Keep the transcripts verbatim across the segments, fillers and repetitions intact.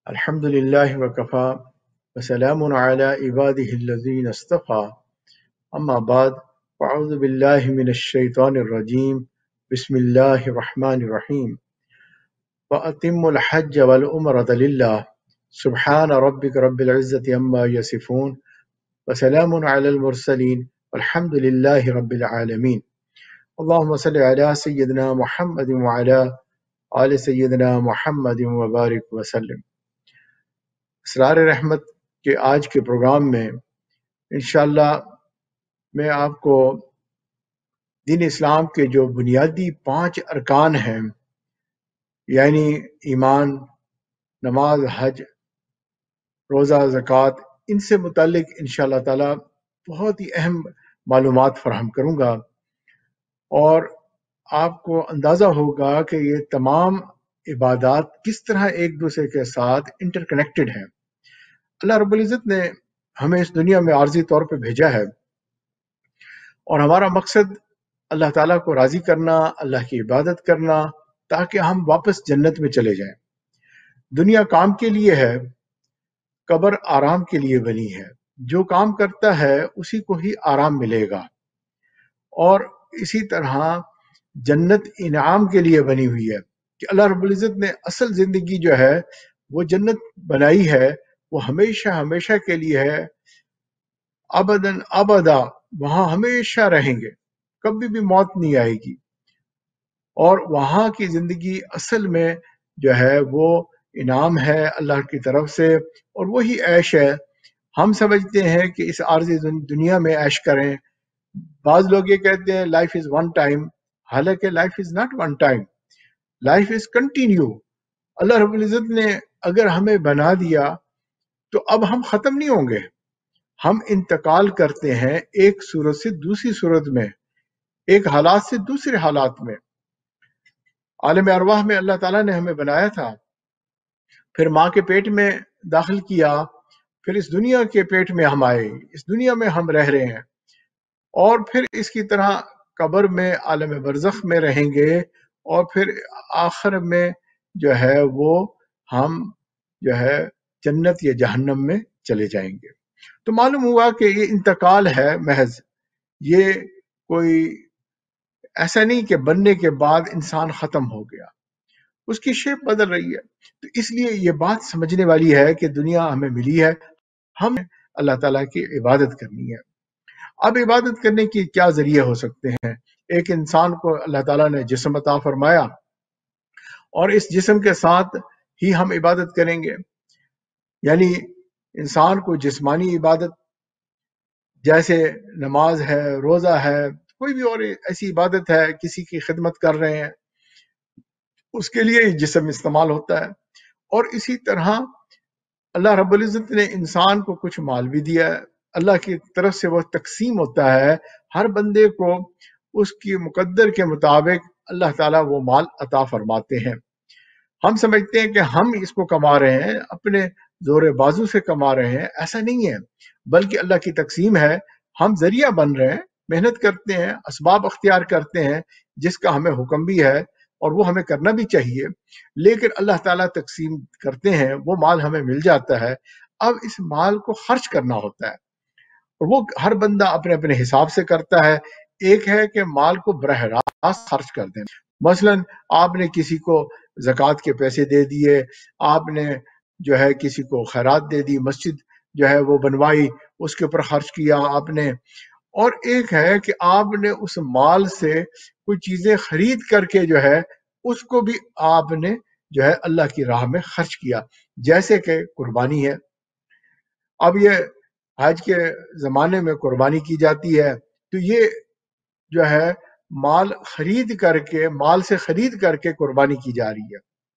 الحمد لله وكفى وسلام على عباده الذين اصطفى أما بعد فأعوذ بالله من الشيطان الرجيم بسم الله الرحمن الرحيم وأتموا الحج والعمرة لله سبحان ربك رب العزة عما يصفون وسلام على المرسلين والحمد لله رب العالمين اللهم صل على سيدنا محمد وعلى آل سيدنا محمد وبارك وسلم۔ اسرار رحمت کے آج کے پروگرام میں انشاءاللہ میں آپ کو دین اسلام کے جو بنیادی پانچ ارکان ہیں، یعنی ایمان، نماز، حج، روزہ، زکوٰۃ، ان سے متعلق انشاءاللہ تعالی بہت ہی اہم معلومات فراہم کروں گا، اور آپ کو اندازہ ہوگا کہ یہ تمام عبادات کس طرح ایک دوسرے کے ساتھ انٹر کنیکٹڈ ہیں۔ اللہ رب العزت نے ہمیں اس دنیا میں عارضی طور پہ بھیجا ہے، اور ہمارا مقصد اللہ تعالیٰ کو راضی کرنا، اللہ کی عبادت کرنا، تاکہ ہم واپس جنت میں چلے جائیں۔ دنیا کام کے لیے ہے، قبر آرام کے لیے بنی ہے۔ جو کام کرتا ہے اسی کو ہی آرام ملے گا، اور اسی طرح جنت انعام کے لیے بنی ہوئی ہے کہ اللہ رب العزت نے اصل زندگی جو ہے وہ جنت بنائی ہے، وہ ہمیشہ ہمیشہ کے لیے ہے، ابداً ابدا، وہاں ہمیشہ رہیں گے، کبھی بھی موت نہیں آئے گی، اور وہاں کی زندگی اصل میں جو ہے وہ انعام ہے اللہ کی طرف سے، اور وہی عیش ہے۔ ہم سمجھتے ہیں کہ اس عارضی دنیا میں عیش کریں۔ بعض لوگ یہ کہتے ہیں لائف از ون ٹائم، حالانکہ life is not one time, life is continue. اللہ رب العزت نے اگر ہمیں بنا دیا تو اب ہم ختم نہیں ہوں گے، ہم انتقال کرتے ہیں ایک صورت سے دوسری صورت میں، ایک حالات سے دوسرے حالات میں۔ عالم ارواح میں اللہ تعالیٰ نے ہمیں بنایا تھا، پھر ماں کے پیٹ میں داخل کیا، پھر اس دنیا کے پیٹ میں ہم آئے، اس دنیا میں ہم رہ رہے ہیں، اور پھر اس کی طرح قبر میں عالم برزخ میں رہیں گے، اور پھر آخر میں جو ہے وہ ہم جو ہے جنت یا جہنم میں چلے جائیں گے۔ تو معلوم ہوا کہ یہ انتقال ہے محض، یہ کوئی ایسا نہیں کہ بننے کے بعد انسان ختم ہو گیا، اس کی شیپ بدل رہی ہے۔ تو اس لیے یہ بات سمجھنے والی ہے کہ دنیا ہمیں ملی ہے، ہم اللہ تعالیٰ کی عبادت کرنی ہے۔ اب عبادت کرنے کی کیا ذریعے ہو سکتے ہیں؟ ایک انسان کو اللہ تعالیٰ نے جسم عطا فرمایا، اور اس جسم کے ساتھ ہی ہم عبادت کریں گے، یعنی انسان کو جسمانی عبادت جیسے نماز ہے، روزہ ہے، کوئی بھی اور ایسی عبادت ہے، کسی کی خدمت کر رہے ہیں، اس کے لیے جسم استعمال ہوتا ہے۔ اور اسی طرح اللہ رب العزت نے انسان کو کچھ مال بھی دیا ہے، اللہ کی طرف سے وہ تقسیم ہوتا ہے، ہر بندے کو اس کی مقدر کے مطابق اللہ تعالیٰ وہ مال عطا فرماتے ہیں۔ ہم سمجھتے ہیں کہ ہم اس کو کما رہے ہیں، اپنے زور بازو سے کما رہے ہیں، ایسا نہیں ہے، بلکہ اللہ کی تقسیم ہے۔ ہم ذریعہ بن رہے ہیں، محنت کرتے ہیں، اسباب اختیار کرتے ہیں، جس کا ہمیں حکم بھی ہے اور وہ ہمیں کرنا بھی چاہیے، لیکن اللہ تعالیٰ تقسیم کرتے ہیں، وہ مال ہمیں مل جاتا ہے۔ اب اس مال کو خرچ کرنا ہوتا ہے، اور وہ ہر بندہ اپنے اپنے حساب سے کرتا ہے۔ ایک ہے کہ مال کو براہ راست خرچ کر دیں، مثلا آپ نے کسی کو زکوٰۃ کے پیسے دے دیے، آپ نے جو ہے کسی کو خیرات دے دی، مسجد جو ہے وہ بنوائی، اس کے اوپر خرچ کیا آپ نے۔ اور ایک ہے کہ آپ نے اس مال سے کوئی چیزیں خرید کر کے جو ہے اس کو بھی آپ نے جو ہے اللہ کی راہ میں خرچ کیا، جیسے کہ قربانی ہے۔ اب یہ حج کے زمانے میں قربانی کی جاتی ہے، تو یہ جو ہے مال خرید کر کے، مال سے خرید کر کے قربانی کی جا رہی ہے،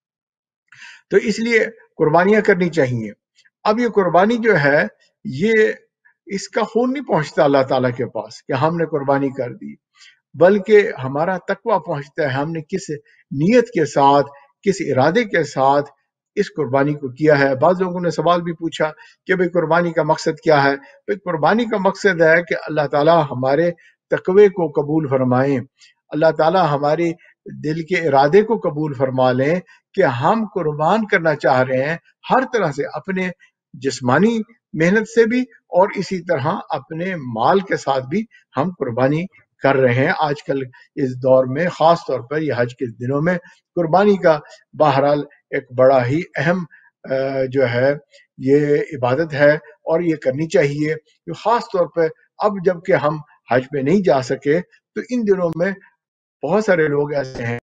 تو اس لیے قربانیاں کرنی چاہیے۔ اب یہ قربانی جو ہے یہ اس کا خون نہیں پہنچتا اللہ تعالیٰ کے پاس کہ ہم نے قربانی کر دی، بلکہ ہمارا تقویٰ پہنچتا ہے، ہم نے کس نیت کے ساتھ، کس ارادے کے ساتھ اس قربانی کو کیا ہے۔ بعض لوگوں نے سوال بھی پوچھا کہ بھئی قربانی کا مقصد کیا ہے؟ بھئی قربانی کا مقصد ہے کہ اللہ تعالیٰ ہمارے تقوی کو قبول فرمائیں، اللہ تعالیٰ ہمارے دل کے ارادے کو قبول فرما لیں کہ ہم قربان کرنا چاہ رہے ہیں ہر طرح سے، اپنے جسمانی محنت سے بھی اور اسی طرح اپنے مال کے ساتھ بھی ہم قربانی کر رہے ہیں۔ آج کل اس دور میں خاص طور پر یہ حج کے دنوں میں قربانی کا بہرحال ایک بڑا ہی اہم جو ہے یہ عبادت ہے اور یہ کرنی چاہیے۔ خاص طور پہ اب جب کہ ہم حج پہ نہیں جا سکے تو ان دنوں میں بہت سارے لوگ ایسے ہیں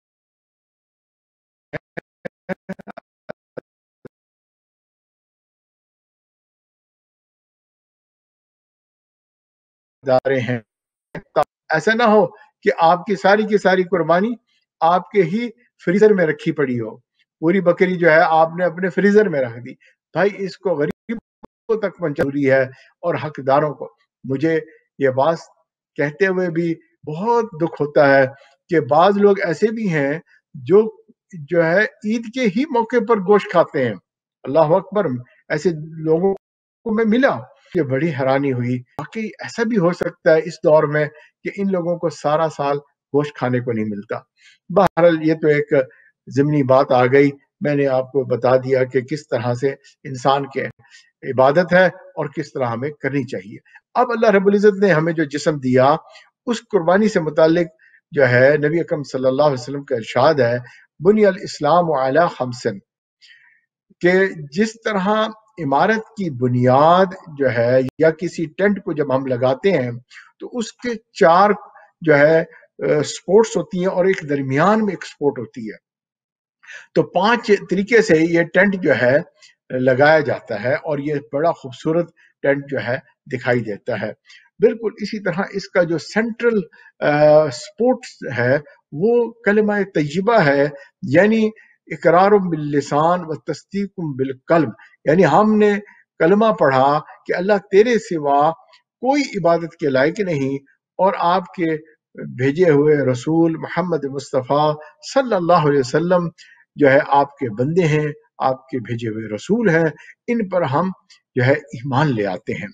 دارے ہیں، ایسا نہ ہو کہ آپ کی ساری کی ساری قربانی آپ کے ہی فریزر میں رکھی پڑی ہو، پوری بکری جو ہے آپ نے اپنے فریزر میں رکھ دی۔ بھائی اس کو غریبوں تک پہنچانا ہے اور حقداروں کو۔ مجھے یہ بات کہتے ہوئے بھی بہت دکھ ہوتا ہے کہ بعض لوگ ایسے بھی ہیں جو جو ہے عید کے ہی موقع پر گوشت کھاتے ہیں۔ اللہ اکبر، ایسے لوگوں کو میں ملا کہ بڑی حیرانی ہوئی، واقعی ایسا بھی ہو سکتا ہے اس دور میں کہ ان لوگوں کو سارا سال گوشت کھانے کو نہیں ملتا۔ بہرحال یہ تو ایک ضمنی بات آ گئی، میں نے آپ کو بتا دیا کہ کس طرح سے انسان کے عبادت ہے اور کس طرح ہمیں کرنی چاہیے۔ اب اللہ رب العزت نے ہمیں جو جسم دیا اس قربانی سے متعلق جو ہے نبی اکرم صلی اللہ علیہ وسلم کا ارشاد ہے، بنی الاسلام علی خمسن، کہ جس طرح عمارت کی بنیاد جو ہے یا کسی ٹینٹ کو جب ہم لگاتے ہیں تو اس کے چار جو ہے سپورٹس ہوتی ہیں اور ایک درمیان میں ایک سپورٹ ہوتی ہے، تو پانچ طریقے سے یہ ٹینٹ جو ہے لگایا جاتا ہے اور یہ بڑا خوبصورت ٹینٹ جو ہے دکھائی دیتا ہے۔ بالکل اسی طرح اس کا جو سینٹرل سپورٹس ہے وہ کلمہ طیبہ ہے، یعنی اقرار باللسان و تصدیق بالقلب، یعنی ہم نے کلمہ پڑھا کہ اللہ تیرے سوا کوئی عبادت کے لائق نہیں اور آپ کے بھیجے ہوئے رسول محمد مصطفیٰ صلی اللہ علیہ وسلم جو ہے آپ کے بندے ہیں، آپ کے بھیجے ہوئے رسول ہیں، ان پر ہم جو ہے ایمان لے آتے ہیں۔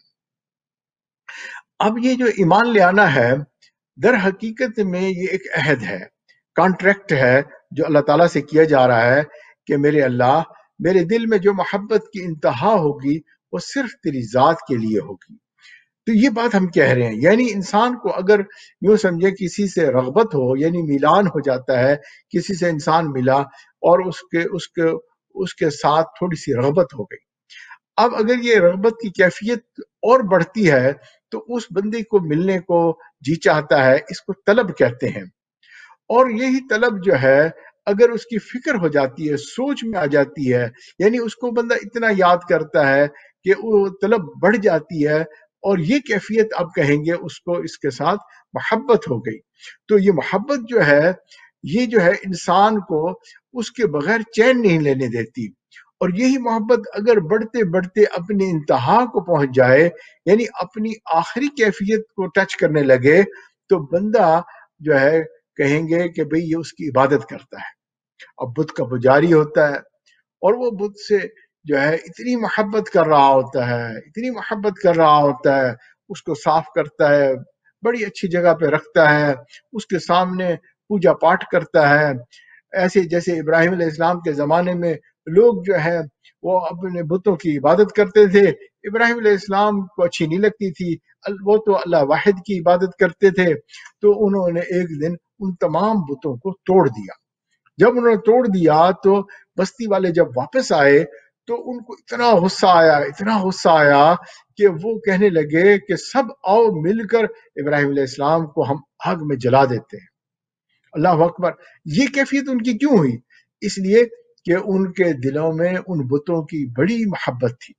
اب یہ جو ایمان لے آنا ہے در حقیقت میں یہ ایک عہد ہے، کانٹریکٹ ہے جو اللہ تعالیٰ سے کیا جا رہا ہے کہ میرے اللہ، میرے دل میں جو محبت کی انتہا ہوگی وہ صرف تیری ذات کے لیے ہوگی۔ تو یہ بات ہم کہہ رہے ہیں، یعنی انسان کو اگر یوں سمجھے کسی سے رغبت ہو، یعنی میلان ہو جاتا ہے، کسی سے انسان ملا اور اس کے اس کے اس کے ساتھ تھوڑی سی رغبت ہو گئی، اب اگر یہ رغبت کی کیفیت اور بڑھتی ہے تو اس بندے کو ملنے کو جی چاہتا ہے، اس کو طلب کہتے ہیں۔ اور یہی طلب جو ہے اگر اس کی فکر ہو جاتی ہے، سوچ میں آ جاتی ہے، یعنی اس کو بندہ اتنا یاد کرتا ہے کہ وہ طلب بڑھ جاتی ہے، اور یہ کیفیت آپ کہیں گے اس کو اس کے ساتھ محبت ہو گئی۔ تو یہ محبت جو ہے یہ جو ہے انسان کو اس کے بغیر چین نہیں لینے دیتی، اور یہی محبت اگر بڑھتے بڑھتے اپنی انتہا کو پہنچ جائے، یعنی اپنی آخری کیفیت کو ٹچ کرنے لگے، تو بندہ جو ہے کہیں گے کہ بھئی یہ اس کی عبادت کرتا ہے۔ اب بت کا پجاری ہوتا ہے اور وہ بت سے جو ہے اتنی محبت کر رہا ہوتا ہے، اتنی محبت کر رہا ہوتا ہے، اس کو صاف کرتا ہے، بڑی اچھی جگہ پہ رکھتا ہے، اس کے سامنے پوجا پاٹ کرتا ہے، ایسے جیسے ابراہیم علیہ السلام کے زمانے میں لوگ جو ہے وہ اپنے بتوں کی عبادت کرتے تھے، ابراہیم علیہ السلام کو اچھی نہیں لگتی تھی، وہ تو اللہ واحد کی عبادت کرتے تھے، تو انہوں نے ایک دن ان تمام بتوں کو توڑ دیا۔ جب انہوں نے توڑ دیا تو بستی والے جب واپس آئے تو ان کو اتنا غصہ آیا، اتنا غصہ آیا کہ وہ کہنے لگے کہ سب آؤ مل کر ابراہیم علیہ السلام کو ہم آگ میں جلا دیتے ہیں۔ اللہ اکبر! یہ کیفیت ان کی کیوں ہوئی؟ اس لیے کہ ان کے دلوں میں ان بتوں کی بڑی محبت تھی۔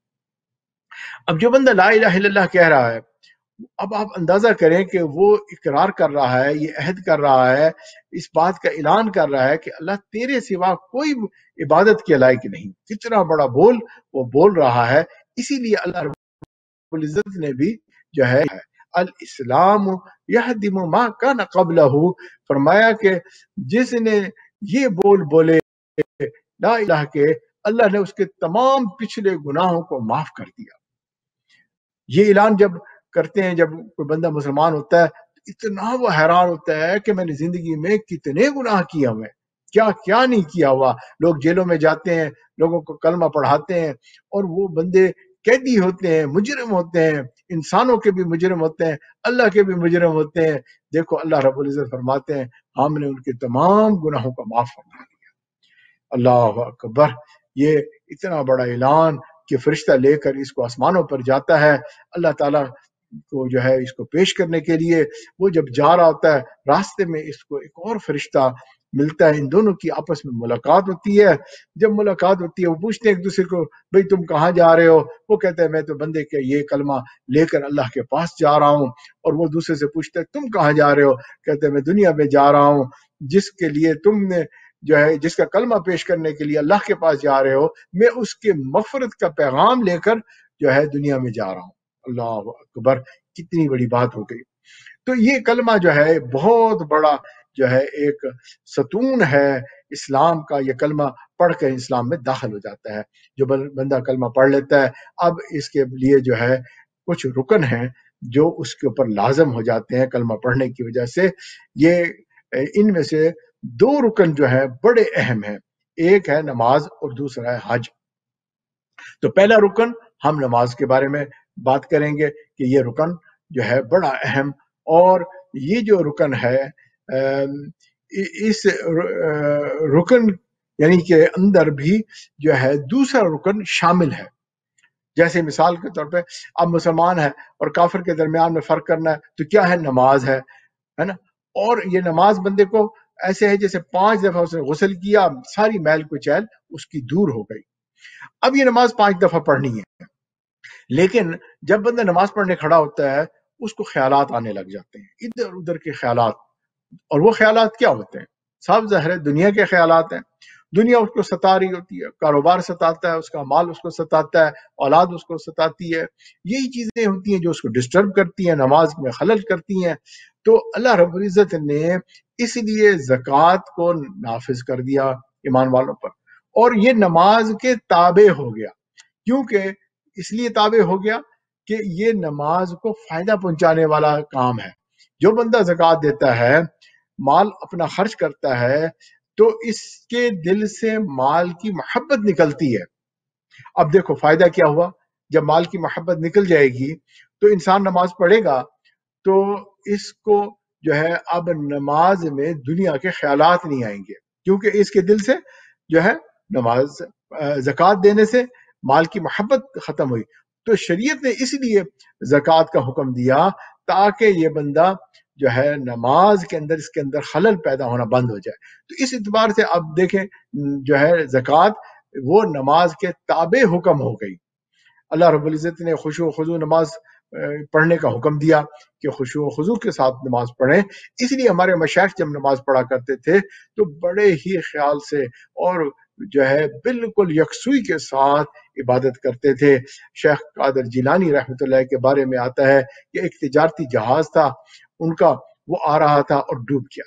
اب جو بندہ لا الہ الا اللہ کہہ رہا ہے، اب آپ اندازہ کریں کہ وہ اقرار کر رہا ہے، یہ عہد کر رہا ہے، اس بات کا اعلان کر رہا ہے کہ اللہ تیرے سوا کوئی عبادت کے لائق نہیں، کتنا بڑا بول وہ بول رہا ہے۔ اسی لیے اللہ رب العزت نے بھی جو ہے الاسلام یہدم ما کان قبلہ فرمایا کہ جس نے یہ بول بولے لا الہ کے، اللہ نے اس کے تمام پچھلے گناہوں کو معاف کر دیا۔ یہ اعلان جب کرتے ہیں، جب کوئی بندہ مسلمان ہوتا ہے اتنا وہ حیران ہوتا ہے کہ میں نے زندگی میں کتنے گناہ کیے ہوئے، کیا کیا نہیں کیا ہوا. لوگ جیلوں میں جاتے ہیں، لوگوں کو کلمہ پڑھاتے ہیں، اور وہ بندے قیدی ہوتے ہیں، مجرم ہوتے ہیں، انسانوں کے بھی مجرم ہوتے ہیں، اللہ کے بھی مجرم ہوتے ہیں. دیکھو اللہ رب العزت فرماتے ہیں ہم نے ان کے تمام گناہوں کا معاف فرما دیا. اللہ اکبر. یہ اتنا بڑا اعلان کہ فرشتہ لے کر اس کو آسمانوں پر جاتا ہے اللہ تعالیٰ کو جو ہے اس کو پیش کرنے کے لیے. وہ جب جا رہا ہوتا ہے راستے میں اس کو ایک اور فرشتہ ملتا ہے، ان دونوں کی آپس میں ملاقات ہوتی ہے. جب ملاقات ہوتی ہے وہ پوچھتے ہیں ایک دوسرے کو بھئی تم کہاں جا رہے ہو؟ وہ کہتے ہیں میں تو بندے کے یہ کلمہ لے کر اللہ کے پاس جا رہا ہوں. اور وہ دوسرے سے پوچھتے ہیں تم کہاں جا رہے ہو؟ کہتے ہیں میں دنیا میں جا رہا ہوں جس کے لیے تم نے جو ہے جس کا کلمہ پیش کرنے کے لیے اللہ کے پاس جا رہے ہو، میں اس کے مغفرت کا پیغام لے کر جو ہے دنیا میں جا رہا ہوں. اللہ اکبر. کتنی بڑی بات ہو گئی. تو یہ کلمہ جو ہے بہت بڑا جو ہے ایک ستون ہے اسلام کا. یہ کلمہ پڑھ کر اسلام میں داخل ہو جاتا ہے. جو بندہ کلمہ پڑھ لیتا ہے اب اس کے لیے جو ہے کچھ رکن ہیں جو اس کے اوپر لازم ہو جاتے ہیں کلمہ پڑھنے کی وجہ سے. یہ ان میں سے دو رکن جو ہے بڑے اہم ہیں، ایک ہے نماز اور دوسرا ہے حج. تو پہلا رکن ہم نماز کے بارے میں بات کریں گے کہ یہ رکن جو ہے بڑا اہم، اور یہ جو رکن ہے اس رکن یعنی کہ اندر بھی جو ہے دوسرا رکن شامل ہے. جیسے مثال کے طور پہ اب مسلمان ہے اور کافر کے درمیان میں فرق کرنا ہے تو کیا ہے؟ نماز ہے ہے نا. اور یہ نماز بندے کو ایسے ہے جیسے پانچ دفعہ اس نے غسل کیا، ساری میل کچیل اس کی دور ہو گئی. اب یہ نماز پانچ دفعہ پڑھنی ہے، لیکن جب بندہ نماز پڑھنے کھڑا ہوتا ہے اس کو خیالات آنے لگ جاتے ہیں، ادھر ادھر کے خیالات. اور وہ خیالات کیا ہوتے ہیں؟ صاف ظاہر ہے دنیا کے خیالات ہیں. دنیا اس کو ستا رہی ہوتی ہے، کاروبار ستاتا ہے، اس کا مال اس کو ستاتا ہے، اولاد اس کو ستاتی ہے. یہی چیزیں ہوتی ہیں جو اس کو ڈسٹرب کرتی ہیں، نماز میں خلل کرتی ہیں. تو اللہ رب العزت نے اس لیے زکوٰۃ کو نافذ کر دیا ایمان والوں پر، اور یہ نماز کے تابع ہو گیا. کیونکہ اس لیے تابع ہو گیا کہ یہ نماز کو فائدہ پہنچانے والا کام ہے. جو بندہ زکوٰۃ دیتا ہے، مال اپنا خرچ کرتا ہے، تو اس کے دل سے مال کی محبت نکلتی ہے. اب دیکھو فائدہ کیا ہوا؟ جب مال کی محبت نکل جائے گی تو انسان نماز پڑھے گا تو اس کو جو ہے اب نماز میں دنیا کے خیالات نہیں آئیں گے، کیونکہ اس کے دل سے جو ہے نماز زکوٰۃ دینے سے مال کی محبت ختم ہوئی. تو شریعت نے اس لیے زکوٰۃ کا حکم دیا تاکہ یہ بندہ جو ہے نماز کے اندر اس کے اندر خلل پیدا ہونا بند ہو جائے. تو اس اعتبار سے اب دیکھیں جو ہے زکوٰۃ وہ نماز کے تابع حکم ہو گئی. اللہ رب العزت نے خشوع و خضوع نماز پڑھنے کا حکم دیا کہ خشوع و خضوع کے ساتھ نماز پڑھیں. اس لیے ہمارے مشائخ جب نماز پڑھا کرتے تھے تو بڑے ہی خیال سے اور جو ہے بالکل یکسوئی کے ساتھ عبادت کرتے تھے. شیخ قادر جیلانی رحمۃ اللہ کے بارے میں آتا ہے کہ ایک تجارتی جہاز تھا ان کا، وہ آ رہا تھا اور ڈوب گیا.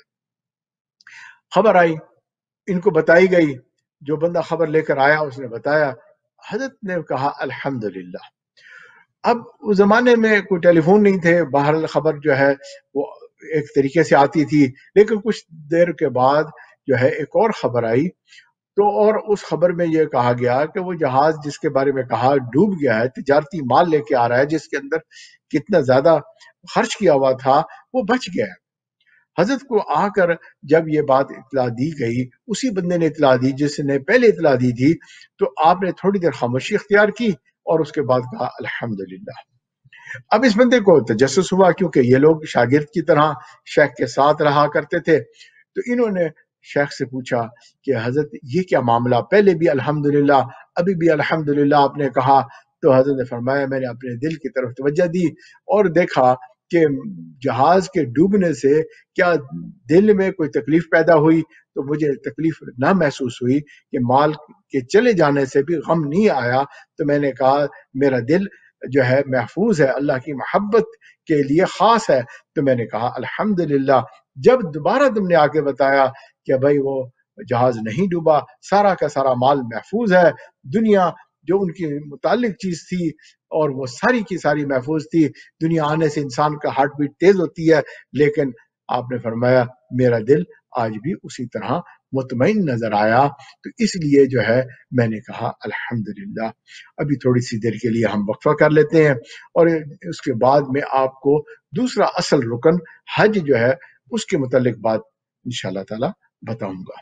خبر آئی، ان کو بتائی گئی. جو بندہ خبر لے کر آیا اس نے بتایا. حضرت نے کہا الحمدللہ. اب اس زمانے میں کوئی ٹیلی فون نہیں تھے، باہر خبر جو ہے وہ ایک طریقے سے آتی تھی، لیکن کچھ دیر کے بعد جو ہے ایک اور خبر آئی. تو اور اس خبر میں یہ کہا گیا کہ وہ جہاز جس کے بارے میں کہا ڈوب گیا ہے، تجارتی مال لے کے آ رہا ہے جس کے اندر کتنا زیادہ خرچ کیا ہوا تھا، وہ بچ گیا ہے. حضرت کو آ کر جب یہ بات اطلاع دی گئی، اسی بندے نے اطلاع دی جس نے پہلے اطلاع دی تھی، تو آپ نے تھوڑی دیر خاموشی اختیار کی اور اس کے بعد کہا الحمدللہ. اب اس بندے کو تجسس ہوا کیونکہ یہ لوگ شاگرد کی طرح شیخ کے ساتھ رہا کرتے تھے. تو انہوں نے شیخ سے پوچھا کہ حضرت یہ کیا معاملہ، پہلے بھی الحمدللہ ابھی بھی الحمدللہ آپ نے کہا. تو حضرت نے فرمایا میں نے اپنے دل کی طرف توجہ دی اور دیکھا کہ جہاز کے ڈوبنے سے کیا دل میں کوئی تکلیف پیدا ہوئی، تو مجھے تکلیف نہ محسوس ہوئی کہ مال کے چلے جانے سے بھی غم نہیں آیا. تو میں نے کہا میرا دل جو ہے محفوظ ہے، اللہ کی محبت کے لیے خاص ہے. تو میں نے کہا الحمدللہ. جب دوبارہ تم نے آ کے بتایا کہ بھائی وہ جہاز نہیں ڈوبا، سارا کا سارا مال محفوظ ہے، دنیا جو ان کی متعلق چیز تھی اور وہ ساری کی ساری محفوظ تھی. دنیا آنے سے انسان کا ہارٹ بیٹ تیز ہوتی ہے، لیکن آپ نے فرمایا میرا دل آج بھی اسی طرح مطمئن نظر آیا، تو اس لیے جو ہے میں نے کہا الحمدللہ۔ ابھی تھوڑی سی دیر کے لیے ہم وقفہ کر لیتے ہیں، اور اس کے بعد میں آپ کو دوسرا اصل رکن حج جو ہے اس کے متعلق بات انشاءاللہ تعالی بتاؤں گا۔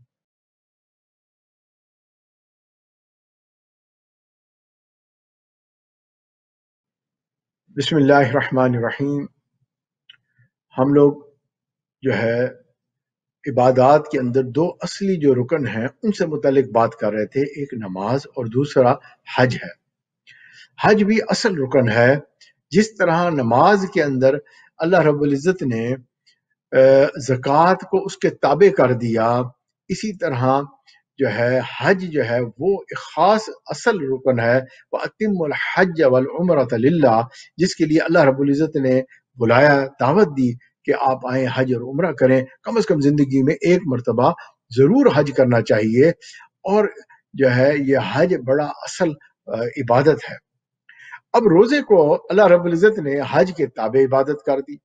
بسم اللہ الرحمن الرحیم۔ ہم لوگ جو ہے عبادات کے اندر دو اصلی جو رکن ہیں ان سے متعلق بات کر رہے تھے، ایک نماز اور دوسرا حج ہے۔ حج بھی اصل رکن ہے، جس طرح نماز کے اندر اللہ رب العزت نے زکوٰۃ کو اس کے تابع کر دیا، اسی طرح جو ہے حج جو ہے وہ ایک خاص اصل رکن ہے، وَأَتِمُّ الْحَجَّ وَالْعُمْرَةَ لِلَّهِ، جس کے لیے اللہ رب العزت نے بلایا، دعوت دی کہ آپ آئیں حج اور عمرہ کریں، کم از کم زندگی میں ایک مرتبہ ضرور حج کرنا چاہیے، اور جو ہے یہ حج بڑا اصل عبادت ہے۔ اب روزے کو اللہ رب العزت نے حج کے تابع عبادت کر دی۔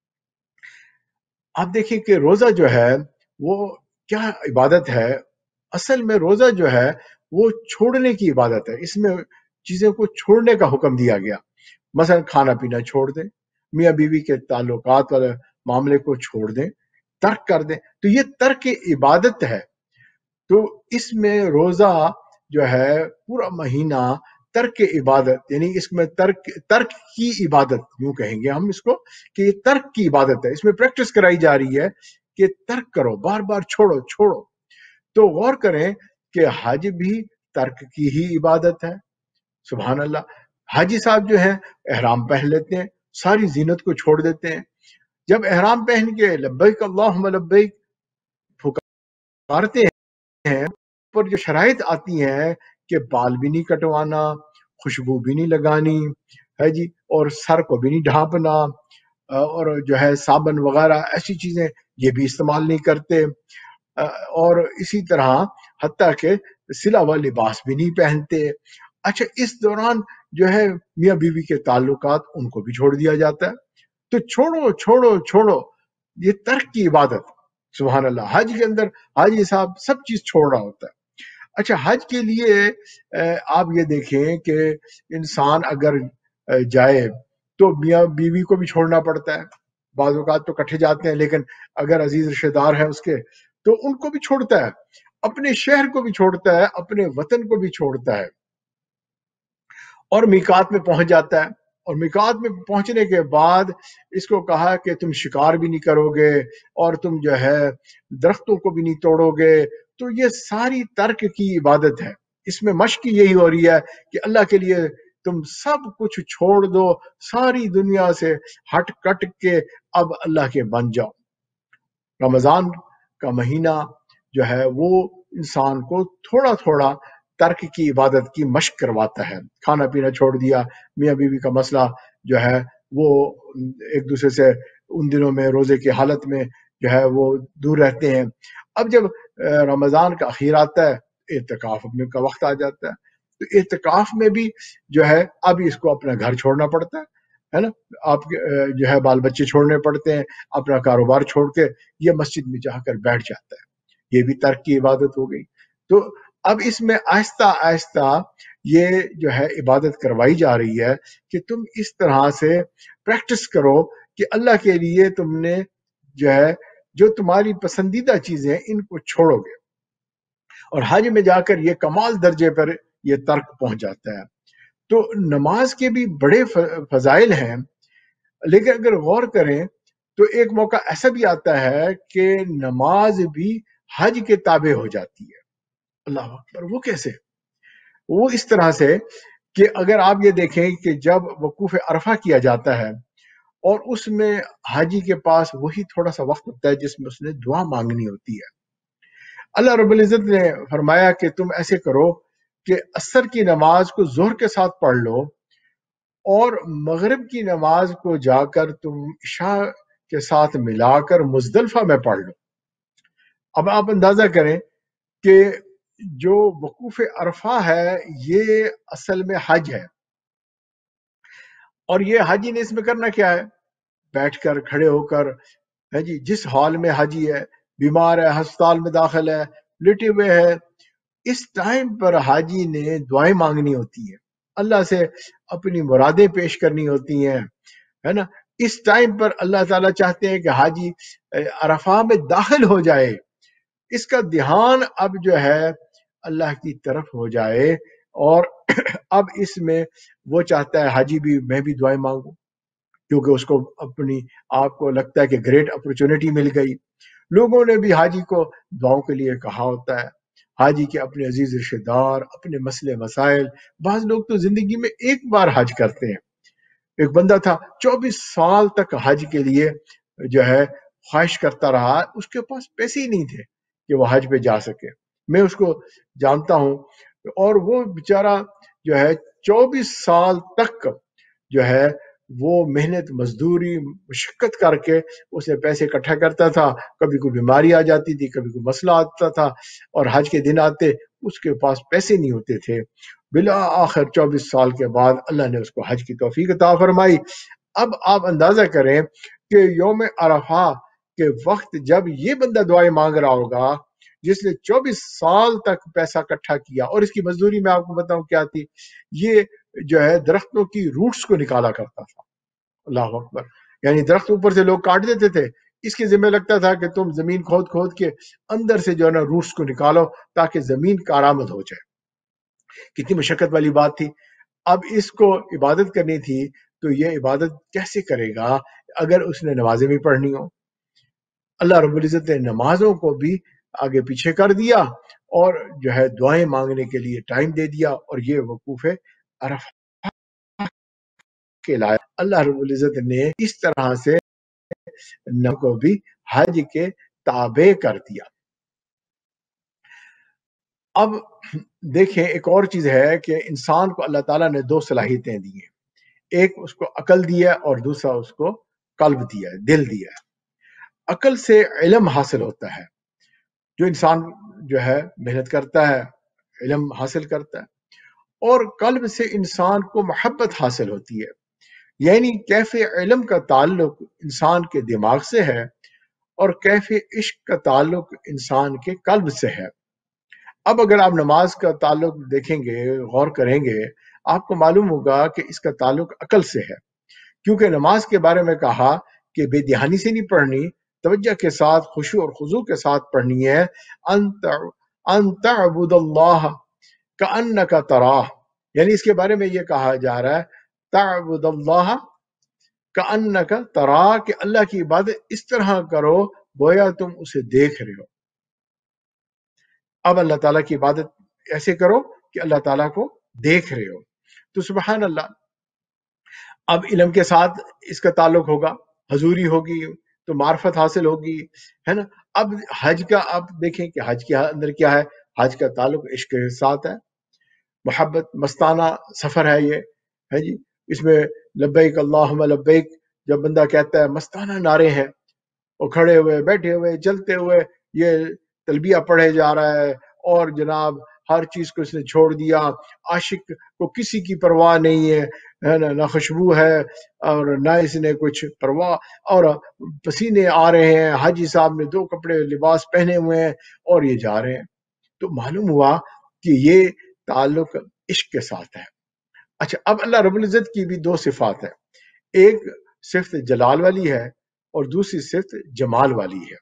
آپ دیکھیں کہ روزہ جو ہے وہ کیا عبادت ہے؟ اصل میں روزہ جو ہے وہ چھوڑنے کی عبادت ہے، اس میں چیزوں کو چھوڑنے کا حکم دیا گیا، مثلا کھانا پینا چھوڑ دیں، میاں بیوی کے تعلقات والے معاملے کو چھوڑ دیں، ترک کر دیں، تو یہ ترک عبادت ہے۔ تو اس میں روزہ جو ہے پورا مہینہ ترک عبادت، یعنی اس میں ترک ترک کی عبادت یوں کہیں گے ہم اس کو، کہ یہ ترک کی عبادت ہے، اس میں پریکٹس کرائی جا رہی ہے کہ ترک کرو، بار بار چھوڑو چھوڑو۔ تو غور کریں کہ حج بھی ترک کی ہی عبادت ہے۔ سبحان اللہ، حاجی صاحب جو ہیں احرام پہن لیتے ہیں، ساری زینت کو چھوڑ دیتے ہیں، جب احرام پہن کے لبیک اللہم لبیک پکارتے ہیں، پر جو شرائط آتی ہیں کہ بال بھی نہیں کٹوانا، خوشبو بھی نہیں لگانی ہے جی، اور سر کو بھی نہیں ڈھانپنا، اور جو ہے صابن وغیرہ ایسی چیزیں یہ بھی استعمال نہیں کرتے، اور اسی طرح حتیٰ کہ سلا ہوا لباس بھی نہیں پہنتے۔ اچھا، اس دوران جو ہے میاں بیوی کے تعلقات ان کو بھی چھوڑ دیا جاتا ہے۔ تو چھوڑو چھوڑو چھوڑو، یہ ترک کی عبادت۔ سبحان اللہ، حج کے اندر حاجی صاحب سب چیز چھوڑ رہا ہوتا ہے۔ اچھا، حج کے لیے آپ یہ دیکھیں کہ انسان اگر جائے تو میاں بیوی کو بھی چھوڑنا پڑتا ہے، بعض اوقات تو کٹھے جاتے ہیں، لیکن اگر عزیز رشتہ دار ہے اس کے تو ان کو بھی چھوڑتا ہے، اپنے شہر کو بھی چھوڑتا ہے، اپنے وطن کو بھی چھوڑتا ہے، اور میقات میں پہنچ جاتا ہے۔ اور میقات میں پہنچنے کے بعد اس کو کہا کہ تم شکار بھی نہیں کرو گے، اور تم جو ہے درختوں کو بھی نہیں توڑو گے۔ تو یہ ساری ترک کی عبادت ہے، اس میں مشق یہی ہو رہی ہے کہ اللہ کے لیے تم سب کچھ چھوڑ دو، ساری دنیا سے ہٹ کٹ کے اب اللہ کے بن جاؤ۔ رمضان کا مہینہ جو ہے وہ انسان کو تھوڑا تھوڑا ترک کی عبادت کی مشق کرواتا ہے۔ کھانا پینا چھوڑ دیا، میاں بیوی کا مسئلہ جو ہے وہ ایک دوسرے سے ان دنوں میں روزے کی حالت میں جو ہے وہ دور رہتے ہیں۔ اب جب رمضان کا اخیر آتا ہے، اعتکاف میں کا وقت آ جاتا ہے، تو اعتکاف میں بھی جو ہے اب اس کو اپنا گھر چھوڑنا پڑتا ہے ہے نا، آپ جو ہے بال بچے چھوڑنے پڑتے ہیں، اپنا کاروبار چھوڑ کے یہ مسجد میں جا کر بیٹھ جاتا ہے، یہ بھی ترک کی عبادت ہو گئی۔ تو اب اس میں آہستہ آہستہ یہ جو ہے عبادت کروائی جا رہی ہے کہ تم اس طرح سے پریکٹس کرو کہ اللہ کے لیے تم نے جو ہے جو تمہاری پسندیدہ چیزیں ان کو چھوڑو گے، اور حج میں جا کر یہ کمال درجے پر یہ ترک پہنچ جاتا ہے۔ تو نماز کے بھی بڑے فضائل ہیں، لیکن اگر غور کریں تو ایک موقع ایسا بھی آتا ہے کہ نماز بھی حج کے تابع ہو جاتی ہے۔ اللہ اکبر، وہ کیسے؟ وہ اس طرح سے کہ اگر آپ یہ دیکھیں کہ جب وقوف عرفہ کیا جاتا ہے اور اس میں حاجی کے پاس وہی تھوڑا سا وقت ہوتا ہے جس میں اس نے دعا مانگنی ہوتی ہے، اللہ رب العزت نے فرمایا کہ تم ایسے کرو کہ عصر کی نماز کو ظہر کے ساتھ پڑھ لو، اور مغرب کی نماز کو جا کر تم عشاء کے ساتھ ملا کر مزدلفہ میں پڑھ لو۔ اب آپ اندازہ کریں کہ جو وقوف عرفہ ہے یہ اصل میں حج ہے، اور یہ حاجی نے اس میں کرنا کیا ہے؟ بیٹھ کر، کھڑے ہو کر، ہے جی، جس ہال میں حاجی ہے بیمار ہے، ہسپتال میں داخل ہے، لیٹے ہوئے ہے، اس ٹائم پر حاجی نے دعائیں مانگنی ہوتی ہیں، اللہ سے اپنی مرادیں پیش کرنی ہوتی ہیں، ہے نا. اس ٹائم پر اللہ تعالیٰ چاہتے ہیں کہ حاجی عرفہ میں داخل ہو جائے، اس کا دھیان اب جو ہے اللہ کی طرف ہو جائے، اور اب اس میں وہ چاہتا ہے حاجی بھی میں بھی دعائیں مانگوں، کیونکہ اس کو اپنی آپ کو لگتا ہے کہ گریٹ اپرچونٹی مل گئی. لوگوں نے بھی حاجی کو دعاؤں کے لیے کہا ہوتا ہے، حاجی کے اپنے عزیز رشتہ دار، اپنے مسئلے مسائل. بعض لوگ تو زندگی میں ایک بار حج کرتے ہیں. ایک بندہ تھا چوبیس سال تک حج کے لیے جو ہے خواہش کرتا رہا، اس کے پاس پیسے ہی نہیں تھے کہ وہ حج پہ جا سکے. میں اس کو جانتا ہوں، اور وہ بیچارہ جو ہے چوبیس سال تک جو ہے وہ محنت مزدوری مشقت کر کے اس نے پیسے اکٹھا کرتا تھا. کبھی کوئی بیماری آ جاتی تھی، کبھی کوئی مسئلہ آتا تھا، اور حج کے دن آتے اس کے پاس پیسے نہیں ہوتے تھے. بلا آخر چوبیس سال کے بعد اللہ نے اس کو حج کی توفیق عطا فرمائی. اب آپ اندازہ کریں کہ یوم عرفہ کے وقت جب یہ بندہ دعائیں مانگ رہا ہوگا جس نے چوبیس سال تک پیسہ اکٹھا کیا، اور اس کی مزدوری میں آپ کو بتاؤں کیا تھی، یہ جو ہے درختوں کی روٹس کو نکالا کرتا تھا. اللہ اکبر. یعنی درخت اوپر سے لوگ کاٹ دیتے تھے، اس کے ذمہ لگتا تھا کہ تم زمین کھود کھود کے اندر سے جو ہے نا روٹس کو نکالو تاکہ زمین کارآمد ہو جائے. کتنی مشقت والی بات تھی. اب اس کو عبادت کرنی تھی تو یہ عبادت کیسے کرے گا اگر اس نے نمازیں بھی پڑھنی ہو؟ اللہ رب العزت نے نمازوں کو بھی آگے پیچھے کر دیا اور جو ہے دعائیں مانگنے کے لیے ٹائم دے دیا، اور یہ وقوف عرفہ کے لائق اللہ رب العزت نے اس طرح سے نہ کو بھی حج کے تابع کر دیا. اب دیکھیں ایک اور چیز ہے کہ انسان کو اللہ تعالیٰ نے دو صلاحیتیں دی ہیں، ایک اس کو عقل دیا اور دوسرا اس کو قلب دیا ہے، دل دیا ہے. عقل سے علم حاصل ہوتا ہے، جو انسان جو ہے محنت کرتا ہے علم حاصل کرتا ہے، اور قلب سے انسان کو محبت حاصل ہوتی ہے. یعنی کیف علم کا تعلق انسان کے دماغ سے ہے اور کیف عشق کا تعلق انسان کے قلب سے ہے. اب اگر آپ نماز کا تعلق دیکھیں گے، غور کریں گے، آپ کو معلوم ہوگا کہ اس کا تعلق عقل سے ہے، کیونکہ نماز کے بارے میں کہا کہ بے دہانی سے نہیں پڑھنی، توجہ کے ساتھ خشوع اور خضوع کے ساتھ پڑھنی ہے. ان تعبد اللہ کأنک تراہ، یعنی اس کے بارے میں یہ کہا جا رہا ہے تعبد اللہ کأنک تراہ، کہ اللہ کی عبادت اس طرح کرو گویا تم اسے دیکھ رہے ہو. اب اللہ تعالیٰ کی عبادت ایسے کرو کہ اللہ تعالیٰ کو دیکھ رہے ہو. تو سبحان اللہ. اب علم کے ساتھ اس کا تعلق ہوگا، حضوری ہوگی تو معرفت حاصل ہوگی، ہے نا. اب حج کا آپ دیکھیں کہ حج کے اندر کیا ہے، حج کا تعلق عشق کے ساتھ ہے، محبت مستانہ سفر ہے یہ، ہے جی. اس میں لبیک اللہم لبیک جب بندہ کہتا ہے مستانہ نعرے ہیں، وہ کھڑے ہوئے بیٹھے ہوئے چلتے ہوئے یہ تلبیہ پڑھے جا رہا ہے، اور جناب ہر چیز کو اس نے چھوڑ دیا. عاشق کو کسی کی پرواہ نہیں ہے، نہ خوشبو ہے اور نہ اس نے کچھ پرواہ، اور پسینے آ رہے ہیں، حاجی صاحب نے دو کپڑے لباس پہنے ہوئے ہیں اور یہ جا رہے ہیں. تو معلوم ہوا کہ یہ تعلق عشق کے ساتھ ہے. اچھا، اب اللہ رب العزت کی بھی دو صفات ہے، ایک صفت جلال والی ہے اور دوسری صفت جمال والی ہے.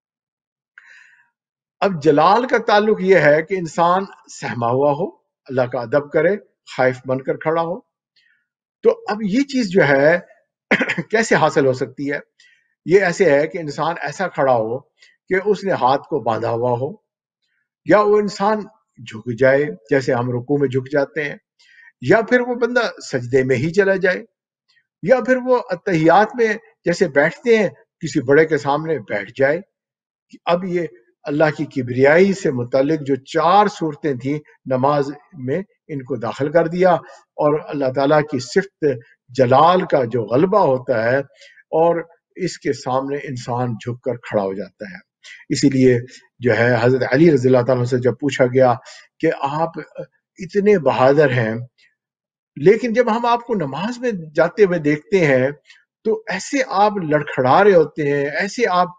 اب جلال کا تعلق یہ ہے کہ انسان سہما ہوا ہو، اللہ کا ادب کرے، خائف بن کر کھڑا ہو. تو اب یہ چیز جو ہے کیسے حاصل ہو سکتی ہے؟ یہ ایسے ہے کہ انسان ایسا کھڑا ہو کہ اس نے ہاتھ کو باندھا ہوا ہو، یا وہ انسان جھک جائے جیسے ہم رکوع میں جھک جاتے ہیں، یا پھر وہ بندہ سجدے میں ہی چلا جائے، یا پھر وہ اتحیات میں جیسے بیٹھتے ہیں کسی بڑے کے سامنے بیٹھ جائے. اب یہ اللہ کی کبریائی سے متعلق جو چار صورتیں تھیں نماز میں، ان کو داخل کر دیا، اور اللہ تعالیٰ کی صفت جلال کا جو غلبہ ہوتا ہے اور اس کے سامنے انسان جھک کر کھڑا ہو جاتا ہے. اسی لیے جو ہے حضرت علی رضی اللہ تعالیٰ سے جب پوچھا گیا کہ آپ اتنے بہادر ہیں لیکن جب ہم آپ کو نماز میں جاتے ہوئے دیکھتے ہیں تو ایسے آپ لڑکھڑا رہے ہوتے ہیں، ایسے آپ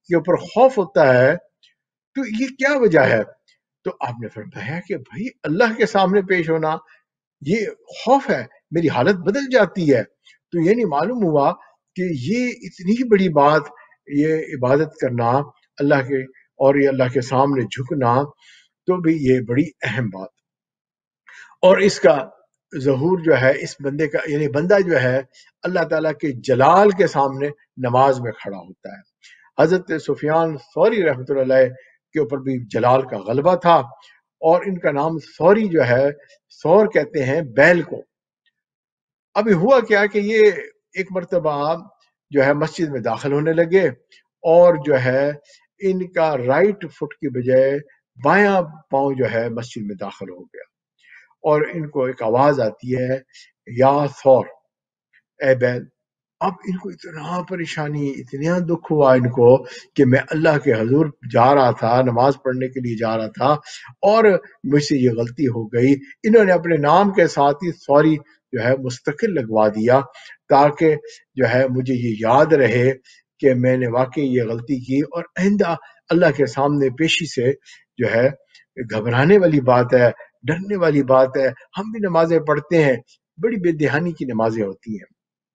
کے اوپر خوف ہوتا ہے تو یہ کیا وجہ ہے؟ تو آپ نے فرمایا کہ بھائی اللہ کے سامنے پیش ہونا یہ خوف ہے، میری حالت بدل جاتی ہے۔ تو یہ نہیں معلوم ہوا کہ یہ اتنی بڑی بات، یہ عبادت کرنا اللہ کے اور یہ اللہ کے سامنے جھکنا، تو بھی یہ بڑی اہم بات، اور اس کا ظہور جو ہے اس بندے کا، یعنی بندہ جو ہے اللہ تعالیٰ کے جلال کے سامنے نماز میں کھڑا ہوتا ہے۔ حضرت سفیان ثوری رحمۃ اللہ علیہ کے اوپر بھی جلال کا غلبہ تھا، اور ان کا نام ثوری جو ہے، ثور کہتے ہیں بیل کو۔ ابھی ہوا کیا کہ یہ ایک مرتبہ جو ہے مسجد میں داخل ہونے لگے، اور جو ہے ان کا رائٹ فٹ کی بجائے بایاں پاؤں جو ہے مسجد میں داخل ہو گیا، اور ان کو ایک آواز آتی ہے، یا ثور، اے بیل۔ اب ان کو اتنا پریشانی، اتنا دکھ ہوا ان کو کہ میں اللہ کے حضور جا رہا تھا، نماز پڑھنے کے لیے جا رہا تھا، اور مجھ سے یہ غلطی ہو گئی۔ انہوں نے اپنے نام کے ساتھ ہی ثوری جو ہے مستقل لگوا دیا، تاکہ جو ہے مجھے یہ یاد رہے کہ میں نے واقعی یہ غلطی کی، اور آئندہ اللہ کے سامنے پیشی سے جو ہے گھبرانے والی بات ہے، ڈرنے والی بات ہے۔ ہم بھی نمازیں پڑھتے ہیں، بڑی بے دہانی کی نمازیں ہوتی ہیں،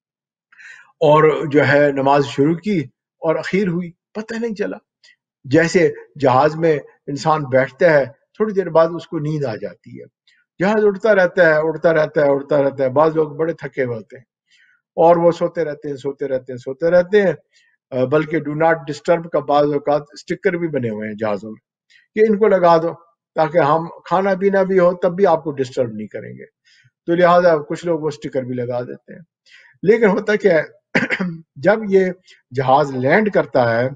اور جو ہے نماز شروع کی اور اخیر ہوئی، پتہ نہیں چلا۔ جیسے جہاز میں انسان بیٹھتا ہے، تھوڑی دیر بعد اس کو نیند آ جاتی ہے، جہاز اڑتا رہتا ہے اڑتا رہتا ہے اڑتا رہتا ہے۔ بعض لوگ بڑے تھکے ہوئے ہوتے ہیں اور وہ سوتے رہتے ہیں سوتے رہتے ہیں سوتے رہتے ہیں بلکہ ڈو ناٹ ڈسٹرب کا بعض اوقات اسٹکر بھی بنے ہوئے ہیں جہازوں میں کہ ان کو لگا دو تاکہ ہم کھانا پینا بھی ہو تب بھی آپ کو ڈسٹرب نہیں کریں گے، تو لہٰذا کچھ لوگ وہ اسٹکر بھی لگا دیتے ہیں۔ لیکن ہوتا کیا ہے، جب یہ جہاز لینڈ کرتا ہے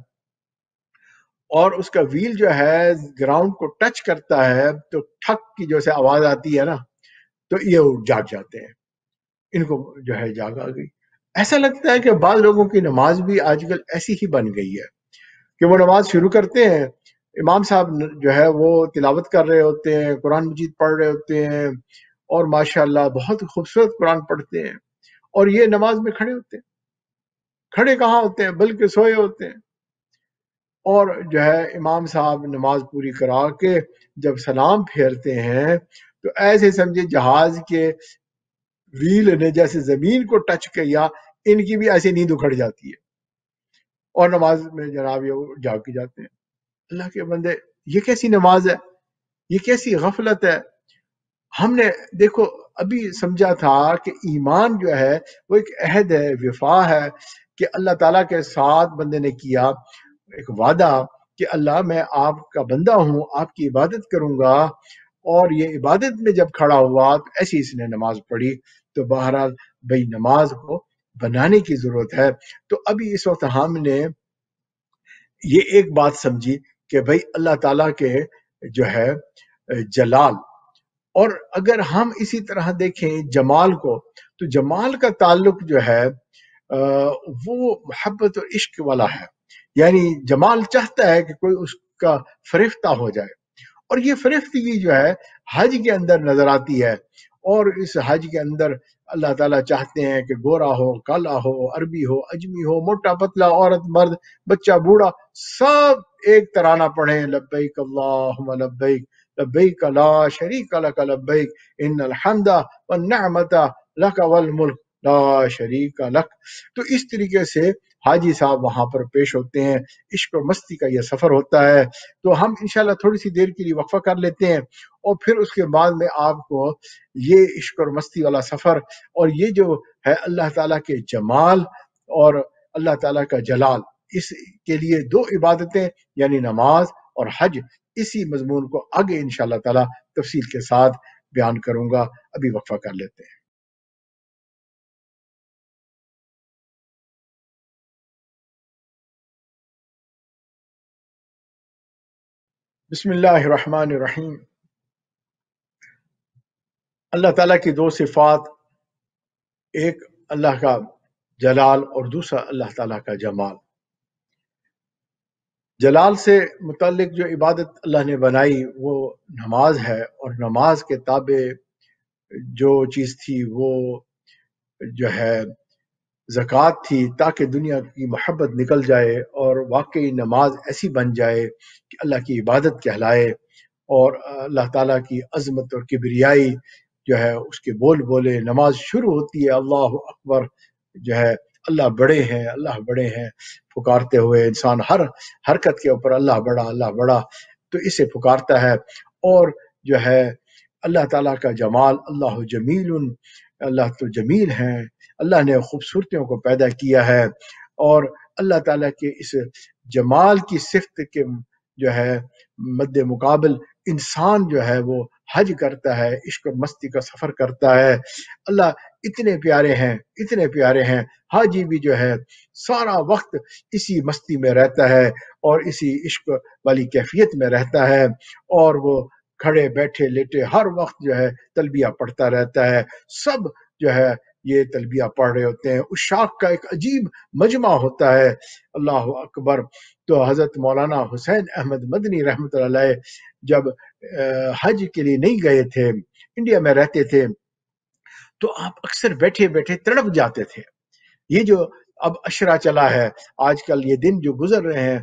اور اس کا ویل جو ہے گراؤنڈ کو ٹچ کرتا ہے تو ٹھک کی جو سے آواز آتی ہے نا، تو یہ جاگ جاتے ہیں، ان کو جو ہے جاگ آ گئی۔ ایسا لگتا ہے کہ بعض لوگوں کی نماز بھی آج کل ایسی ہی بن گئی ہے کہ وہ نماز شروع کرتے ہیں، امام صاحب جو ہے وہ تلاوت کر رہے ہوتے ہیں، قرآن مجید پڑھ رہے ہوتے ہیں، اور ماشاءاللہ بہت خوبصورت قرآن پڑھتے ہیں، اور یہ نماز میں کھڑے ہوتے ہیں۔ کھڑے کہاں ہوتے ہیں بلکہ سوئے ہوتے ہیں، اور جو ہے امام صاحب نماز پوری کرا کے جب سلام پھیرتے ہیں تو ایسے سمجھے جہاز کے ویل نے جیسے زمین کو ٹچ کیا، ان کی بھی ایسی نیند اکھڑ جاتی ہے، اور نماز میں جناب یہ جاگ کے جاتے ہیں۔ اللہ کے بندے، یہ کیسی نماز ہے، یہ کیسی غفلت ہے۔ ہم نے دیکھو ابھی سمجھا تھا کہ ایمان جو ہے وہ ایک عہد ہے، وفا ہے، کہ اللہ تعالیٰ کے ساتھ بندے نے کیا ایک وعدہ کہ اللہ میں آپ کا بندہ ہوں، آپ کی عبادت کروں گا، اور یہ عبادت میں جب کھڑا ہوا تو ایسی اس نے نماز پڑھی۔ تو بہرحال بھئی نماز کو بنانے کی ضرورت ہے۔ تو ابھی اس وقت ہم نے یہ ایک بات سمجھی کہ بھئی اللہ تعالیٰ کے جو ہے جلال، اور اگر ہم اسی طرح دیکھیں جمال کو، تو جمال کا تعلق جو ہے وہ محبت اور عشق والا ہے، یعنی جمال چاہتا ہے کہ کوئی اس کا فریفتہ ہو جائے، اور یہ فریفتگی جو ہے حج کے اندر نظر آتی ہے، اور اس حج کے اندر اللہ تعالیٰ چاہتے ہیں کہ گورا ہو، کالا ہو، عربی ہو، اجمی ہو، موٹا پتلا، عورت مرد، بچہ بوڑھا، سب ایک ترانہ پڑھیں، لبیک اللہم لبیک لبیک لا شریک لک لبیک ان الحمد والنعمت لک والملک لا شریک لک۔ تو اس طریقے سے حاجی صاحب وہاں پر پیش ہوتے ہیں، عشق و مستی کا یہ سفر ہوتا ہے۔ تو ہم انشاءاللہ تھوڑی سی دیر کے لیے وقفہ کر لیتے ہیں، اور پھر اس کے بعد میں آپ کو یہ عشق اور مستی والا سفر، اور یہ جو ہے اللہ تعالیٰ کے جمال اور اللہ تعالیٰ کا جلال، اس کے لیے دو عبادتیں یعنی نماز اور حج، اسی مضمون کو آگے انشاءاللہ تعالیٰ تفصیل کے ساتھ بیان کروں گا۔ ابھی وقفہ کر لیتے ہیں۔ بسم اللہ الرحمن الرحیم۔ اللہ تعالیٰ کی دو صفات، ایک اللہ کا جلال اور دوسرا اللہ تعالیٰ کا جمال۔ جلال سے متعلق جو عبادت اللہ نے بنائی وہ نماز ہے، اور نماز کے تابع جو چیز تھی وہ جو ہے زکوٰۃ تھی تاکہ دنیا کی محبت نکل جائے اور واقعی نماز ایسی بن جائے کہ اللہ کی عبادت کہلائے، اور اللہ تعالیٰ کی عظمت اور کبریائی جو ہے اس کے بول بولے۔ نماز شروع ہوتی ہے اللہ اکبر، جو ہے اللہ بڑے ہیں، اللہ بڑے ہیں پکارتے ہوئے، انسان ہر حرکت کے اوپر اللہ بڑا اللہ بڑا تو اسے پکارتا ہے۔ اور جو ہے اللہ تعالیٰ کا جمال، اللہ جمیل، اللہ تو جمیل ہیں، اللہ نے خوبصورتیوں کو پیدا کیا ہے، اور اللہ تعالیٰ کے اس جمال کی صفت کے جو ہے مد مقابل انسان جو ہے وہ حج کرتا ہے، عشق و مستی کا سفر کرتا ہے۔ اللہ اتنے پیارے ہیں، اتنے پیارے ہیں، حاجی بھی جو ہے سارا وقت اسی مستی میں رہتا ہے اور اسی عشق والی کیفیت میں رہتا ہے، اور وہ کھڑے بیٹھے لیٹے ہر وقت جو ہے تلبیہ پڑھتا رہتا ہے۔ سب جو ہے یہ تلبیہ پڑھ رہے ہوتے ہیں، اس شاخ کا ایک عجیب مجمع ہوتا ہے، اللہ اکبر۔ تو حضرت مولانا حسین احمد مدنی رحمۃ اللہ علیہ جب حج کے لیے نہیں گئے تھے، انڈیا میں رہتے تھے، تو آپ اکثر بیٹھے بیٹھے تڑپ جاتے تھے۔ یہ جو اب اشرا چلا ہے آج کل، یہ دن جو گزر رہے ہیں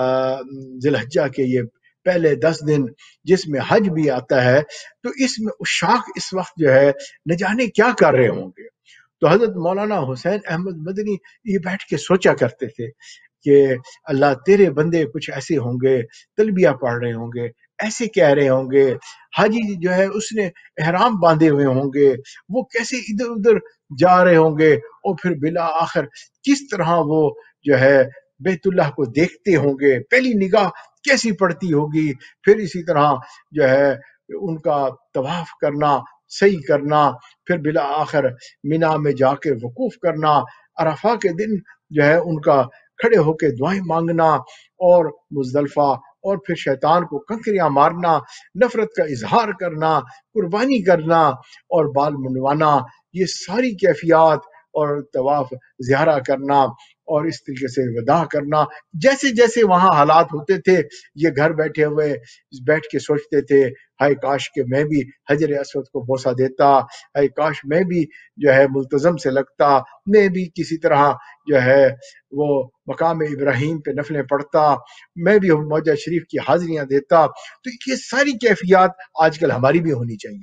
ذی الحجہ کے، یہ پہلے دس دن جس میں حج بھی آتا ہے، تو اس میں اشاق اس وقت جو ہے نہ جانے کیا کر رہے ہوں گے۔ تو حضرت مولانا حسین احمد مدنی یہ بیٹھ کے سوچا کرتے تھے کہ اللہ تیرے بندے کچھ ایسے ہوں گے، تلبیہ پڑھ رہے ہوں گے، ایسے کہہ رہے ہوں گے، حاجی جو ہے اس نے احرام باندھے ہوئے ہوں گے، وہ کیسے ادھر ادھر جا رہے ہوں گے، اور پھر بلا آخر کس طرح وہ جو ہے بیت اللہ کو دیکھتے ہوں گے، پہلی نگاہ کیسی پڑتی ہوگی، پھر اسی طرح جو ہے ان کا طواف کرنا، صحیح کرنا، پھر بلا آخر مینا میں جا کے وقوف کرنا، عرفہ کے دن جو ہے ان کا کھڑے ہو کے دعائیں مانگنا، اور مزدلفہ، اور پھر شیطان کو کنکریاں مارنا، نفرت کا اظہار کرنا، قربانی کرنا اور بال منڈوانا، یہ ساری کیفیات، اور طواف زیارہ کرنا، اور اس طریقے سے وداع کرنا۔ جیسے جیسے وہاں حالات ہوتے تھے، یہ گھر بیٹھے ہوئے بیٹھ کے سوچتے تھے ہائے کاش کہ میں بھی حجر اسود کو بوسہ دیتا، ہائے کاش میں بھی جو ہے ملتزم سے لگتا، میں بھی کسی طرح جو ہے وہ مقام ابراہیم پہ نفلیں پڑھتا، میں بھی موجہ شریف کی حاضریاں دیتا۔ تو یہ ساری کیفیات آج کل ہماری بھی ہونی چاہیے،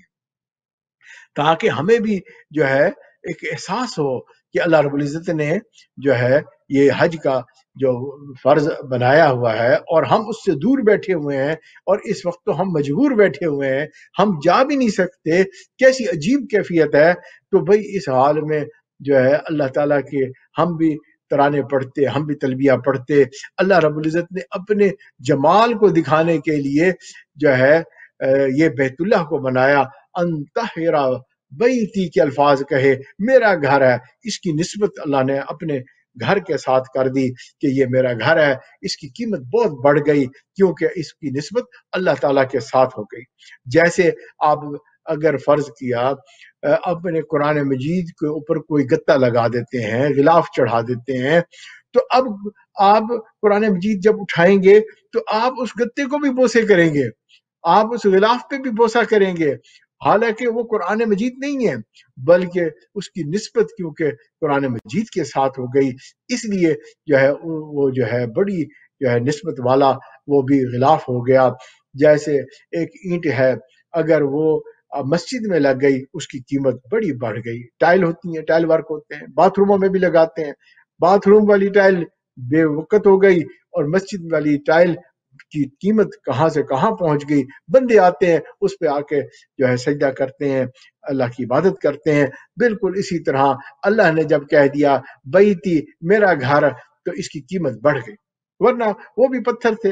تاکہ ہمیں بھی جو ہے ایک احساس ہو کہ اللہ رب العزت نے جو ہے یہ حج کا جو فرض بنایا ہوا ہے، اور ہم اس سے دور بیٹھے ہوئے ہیں، اور اس وقت تو ہم مجبور بیٹھے ہوئے ہیں، ہم جا بھی نہیں سکتے، کیسی عجیب کیفیت ہے۔ تو بھئی اس حال میں جو ہے اللہ تعالیٰ کے ہم بھی ترانے پڑھتے، ہم بھی تلبیہ پڑھتے، اللہ رب العزت نے اپنے جمال کو دکھانے کے لیے جو ہے یہ بیت اللہ کو بنایا، انتہرا بیتی کے الفاظ کہے، میرا گھر ہے، اس کی نسبت اللہ نے اپنے گھر کے ساتھ کر دی کہ یہ میرا گھر ہے۔ اس کی قیمت بہت بڑھ گئی کیونکہ اس کی نسبت اللہ تعالیٰ کے ساتھ ہو گئی۔ جیسے آپ اگر فرض کیا اپنے قرآن مجید کے اوپر کوئی گتہ لگا دیتے ہیں، غلاف چڑھا دیتے ہیں، تو اب آپ قرآن مجید جب اٹھائیں گے تو آپ اس گتے کو بھی بوسے کریں گے، آپ اس غلاف پہ بھی بوسہ کریں گے، حالانکہ وہ قرآن مجید نہیں ہے، بلکہ اس کی نسبت کیونکہ قرآن مجید کے ساتھ ہو گئی، اس لیے جو ہے وہ جو ہے بڑی جو ہے نسبت والا وہ بھی غلاف ہو گیا۔ جیسے ایک اینٹ ہے، اگر وہ مسجد میں لگ گئی اس کی قیمت بڑی بڑھ گئی۔ ٹائل ہوتی ہیں، ٹائل ورک ہوتے ہیں، باتھ روموں میں بھی لگاتے ہیں، باتھ روم والی ٹائل بے وقت ہو گئی اور مسجد والی ٹائل کی قیمت کہاں سے کہاں پہنچ گئی۔ بندے آتے ہیں اس پہ آ کے جو ہے سجدہ کرتے ہیں، اللہ کی عبادت کرتے ہیں۔ بالکل اسی طرح اللہ نے جب کہہ دیا بیتی میرا گھر، تو اس کی قیمت بڑھ گئی، ورنہ وہ بھی پتھر تھے۔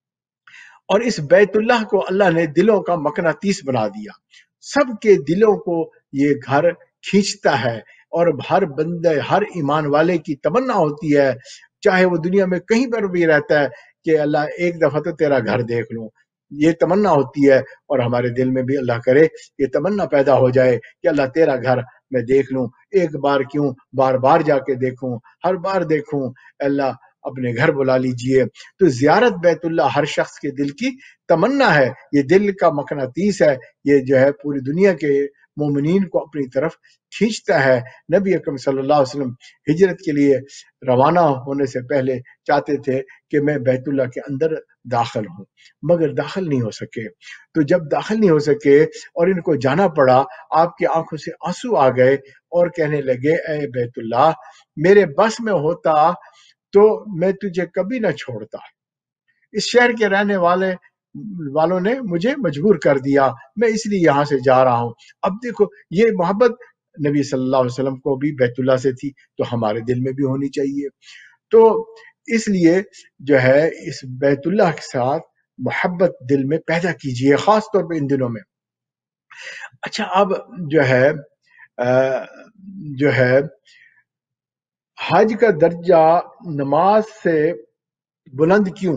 اور اس بیت اللہ کو اللہ نے دلوں کا مقناطیس بنا دیا، سب کے دلوں کو یہ گھر کھینچتا ہے، اور ہر بندے، ہر ایمان والے کی تمنا ہوتی ہے، چاہے وہ دنیا میں کہیں پر بھی رہتا ہے، کہ اللہ ایک دفعہ تو تیرا گھر دیکھ لوں، یہ تمنا ہوتی ہے۔ اور ہمارے دل میں بھی اللہ کرے یہ تمنا پیدا ہو جائے کہ اللہ تیرا گھر میں دیکھ لوں، ایک بار کیوں بار بار جا کے دیکھوں، ہر بار دیکھوں، اللہ اپنے گھر بلا لیجئے۔ تو زیارت بیت اللہ ہر شخص کے دل کی تمنا ہے، یہ دل کا مقناطیس ہے، یہ جو ہے پوری دنیا کے مومنین کو اپنی طرف کھینچتا ہے۔ نبی اکرم صلی اللہ علیہ وسلم ہجرت کے لیے روانہ ہونے سے پہلے چاہتے تھے کہ میں بیت اللہ کے اندر داخل ہوں، مگر داخل نہیں ہو سکے۔ تو جب داخل نہیں ہو سکے اور ان کو جانا پڑا، آپ کی آنکھوں سے آنسو آ گئے اور کہنے لگے اے بیت اللہ، میرے بس میں ہوتا تو میں تجھے کبھی نہ چھوڑتا، اس شہر کے رہنے والے والوں نے مجھے مجبور کر دیا، میں اس لیے یہاں سے جا رہا ہوں۔ اب دیکھو یہ محبت نبی صلی اللہ علیہ وسلم کو بھی بیت اللہ سے تھی، تو ہمارے دل میں بھی ہونی چاہیے۔ تو اس لیے جو ہے اس بیت اللہ کے ساتھ محبت دل میں پیدا کیجئے، خاص طور پہ ان دنوں میں۔ اچھا اب جو ہے جو ہے حج کا درجہ نماز سے بلند کیوں؟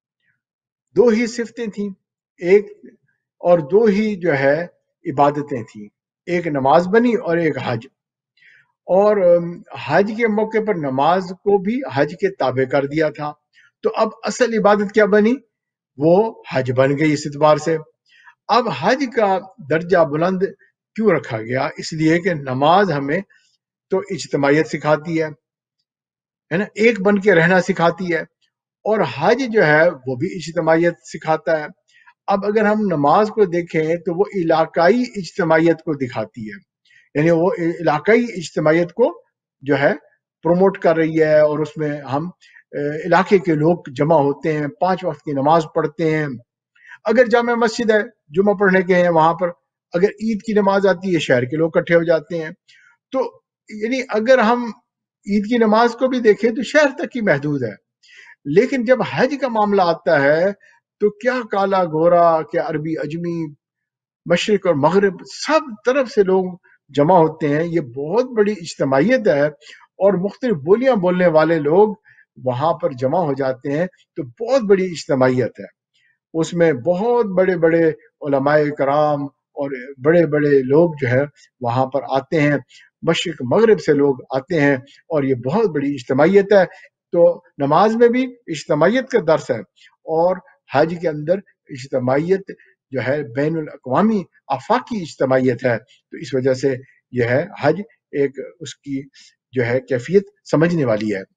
دو ہی صفتیں تھیں، ایک اور دو ہی جو ہے عبادتیں تھیں، ایک نماز بنی اور ایک حج۔ اور حج کے موقع پر نماز کو بھی حج کے تابع کر دیا تھا، تو اب اصل عبادت کیا بنی؟ وہ حج بن گئی اس اعتبار سے۔ اب حج کا درجہ بلند کیوں رکھا گیا؟ اس لیے کہ نماز ہمیں تو اجتماعیت سکھاتی ہے ہے نا، ایک بن کے رہنا سکھاتی ہے، اور حج جو ہے وہ بھی اجتماعیت سکھاتا ہے۔ اب اگر ہم نماز کو دیکھیں تو وہ علاقائی اجتماعیت کو دکھاتی ہے، یعنی وہ علاقائی اجتماعیت کو جو ہے پروموٹ کر رہی ہے، اور اس میں ہم علاقے کے لوگ جمع ہوتے ہیں، پانچ وقت کی نماز پڑھتے ہیں۔ اگر جامع مسجد ہے، جمعہ پڑھنے کے ہیں وہاں پر، اگر عید کی نماز آتی ہے شہر کے لوگ اکٹھے ہو جاتے ہیں۔ تو یعنی اگر ہم عید کی نماز کو بھی دیکھیں تو شہر تک ہی محدود ہے، لیکن جب حج کا معاملہ آتا ہے تو کیا کالا گورا، کیا عربی اجمی، مشرق اور مغرب، سب طرف سے لوگ جمع ہوتے ہیں۔ یہ بہت بڑی اجتماعیت ہے، اور مختلف بولیاں بولنے والے لوگ وہاں پر جمع ہو جاتے ہیں، تو بہت بڑی اجتماعیت ہے۔ اس میں بہت بڑے بڑے علماء کرام اور بڑے بڑے لوگ جو ہے وہاں پر آتے ہیں، مشرق مغرب سے لوگ آتے ہیں، اور یہ بہت بڑی اجتماعیت ہے۔ تو نماز میں بھی اجتماعیت کا درس ہے، اور حج کے اندر اجتماعیت جو ہے بین الاقوامی آفاقی اجتماعیت ہے۔ تو اس وجہ سے یہ ہے حج ایک اس کی جو ہے کیفیت سمجھنے والی ہے۔